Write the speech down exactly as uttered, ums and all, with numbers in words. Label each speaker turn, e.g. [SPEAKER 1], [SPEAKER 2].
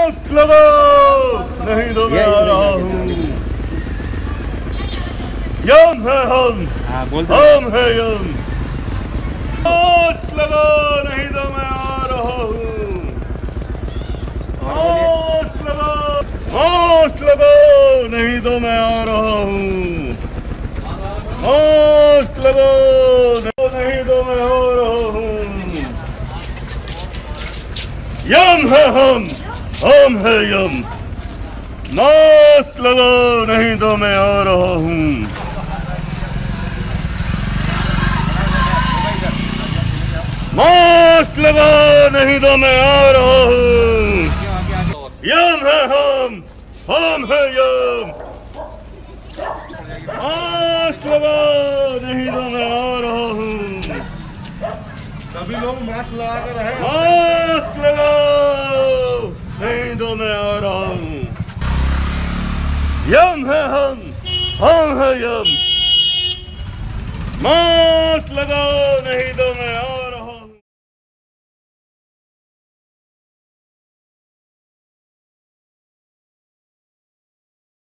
[SPEAKER 1] Mask लगाओ नहीं तो मैं आ रहा हूँ। यम है हम, हम है यम। मास्क लगाओ नहीं तो मैं आ रहा हूँ। मास्क लगाओ, मास्क लगाओ नहीं तो मैं आ रहा हूँ। मास्क लगाओ नहीं तो मैं आ रहा हूँ। यम है हम, हम है यम। मास्क लगाओ नहीं तो मैं आ रहा हूँ। मास्क लगाओ नहीं तो मैं आ रहा हूँ। यम है हम, हम है यम। मास्क लगाओ नहीं तो मैं आ रहा हूँ।
[SPEAKER 2] सभी लोग मास्क लगा कर रहे हैं।
[SPEAKER 1] मास्क लगाओ नहीं तो मैं आ रहा हूँ। यम है हम, हम है यम। मास्क लगाओ नहीं तो